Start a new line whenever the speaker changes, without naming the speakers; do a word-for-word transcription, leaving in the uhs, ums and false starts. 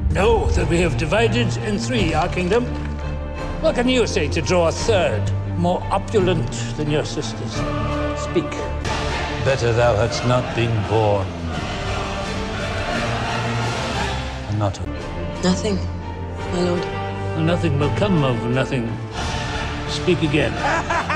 Know that we have divided in three our kingdom. What can you say to draw a third, more opulent than your sisters? Speak. Better thou hadst not been born. And not a...
Nothing, my lord.
Nothing will come of nothing. Speak again.